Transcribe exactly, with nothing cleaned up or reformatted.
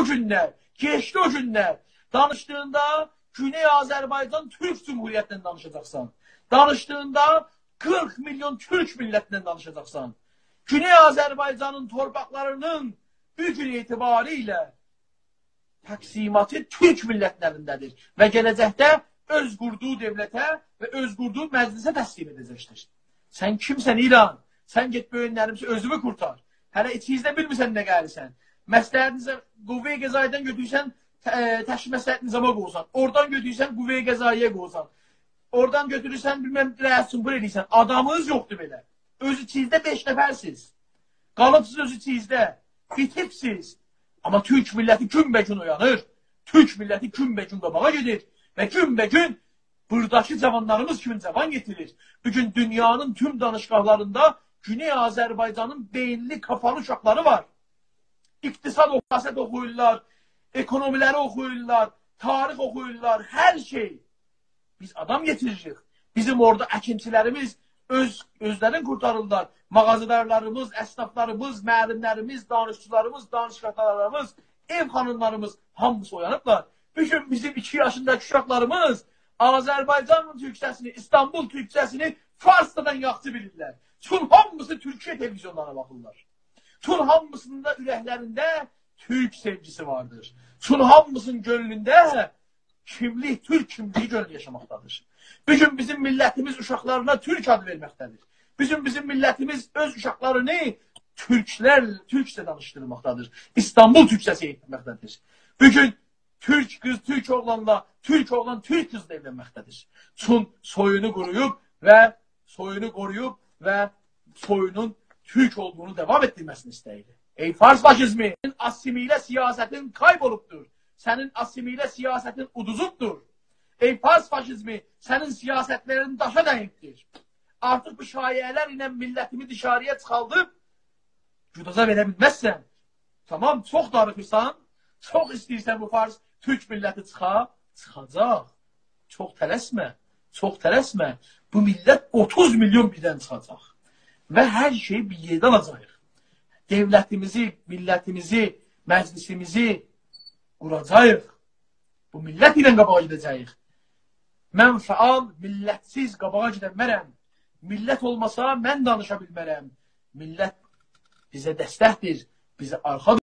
günlər, geçdi o günlər. Danışdığında Güney Azərbaycan Türk Cumhuriyyətindən danışacaqsan. Danışdığında qırx milyon Türk millətindən danışacaqsan. Güney Azərbaycanın torpaqlarının bugün etibarilə təqsimatı Türk millətinin əlindədir və gələcəkdə öz qurduğu dövlətə və öz qurduğu məclisə təslim edəcəkdir. Sən kimsən İran? Sən get böyünlərimizi özümü kurtar. Hələ içinizdə bilmirsən nə gəlirsən. Məsləhətinizə qüvvə-i qəzaiyyədən götürsən, təşkil məsləhət nizama qoysan. Oradan götürsən qüvvə-i qəzaiyyə qoysan. Oradan götürürsən, bilməm, rəsumbur edirsən. Adamınız yoxdur belə. Öz içinizdə beş nəfərsiz. Qalıbsız öz içinizdə. Bitibsiz. Amma Türk milləti gün-bə-gün uyanır. Türk milləti gün-bə-gün qabağa gedir. Və gün-bə-gün buradakı cavanlarımız kimi cavan getirir. Bugün dünyanın tüm danışqahlarında Güney Azərbaycanın beyinli, kafalı uşaqları var. İqtisad oxuyasət oxuyurlar, ekonomiləri oxuyurlar, tarix oxuyurlar, hər şey. Biz adam getiririk. Bizim orada əkinçilərimiz öz, özlərini kurtarırlar. Mağazadarlarımız, əsnaflarımız, müəllimlərimiz, danışçılarımız, danışqahlarımız, ev xanımlarımız hamısı oyanıblar. Bugün bizim iki yaşındakı uşaqlarımız Azərbaycan türkçəsini, İstanbul türkçəsini Farsdadan yaxşı bilirlər. Tüm hamısı Türkiyə televizyonlarına baxırlar. Tüm hamısında ürəklərində Türk sevgisi vardır. Tüm hamısının gönlündə kimlik, Türk kimliyi gönül yaşamaqdadır. Bugün bizim millətimiz uşaqlarına Türk adı verməkdədir. Bizim bizim millətimiz öz uşaqlarını Türklərlə, Türkçə danışdırmaqdadır. İstanbul türkçəsi etməkdədir. Bugün Türk qız, Türk oğlanla, Türk oğlan, Türk qızla evlənməkdədir. Çün soyunu qoruyub və soyunu qoruyub və soyunun Türk olduğunu devam etdirməsini istəyir. Ey Fars faşizmi, senin asimilə siyasətin kaybolubdur. Sənin asimilə siyasətin uduzubdur. Ey Fars faşizmi, sənin siyasətlərin daşa dəyibdir. Artıq bu şayələr ilə millətimi dışarıya çıxaldıb, güdaza verə bilməzsən. Tamam, çox darıxırsan, çox istəyirsən bu Fars Türk milləti çıxa, çıxacaq. Çox tələsmə, çox tələsmə. Bu millət otuz milyon birdən çıxacaq. Və hər şey bir yerdə alacaq. Devlətimizi, millətimizi, məclisimizi quracaq. Bu millət ilə qabağa gedəcəyik. Mən fəal, millətsiz qabağa gedəmərəm. Millət olmasa mən danışa bilmərəm. Millət bizə dəstəkdir, bizə arxadır.